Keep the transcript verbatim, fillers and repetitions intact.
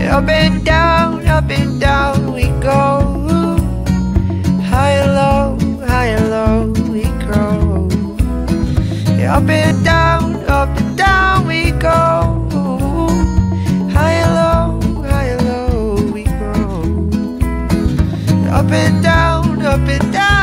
Up and down, up and down we go. High and low, high and low we grow. Up and down, up and down we go. High and low, high and low we grow. Up and down, up and down.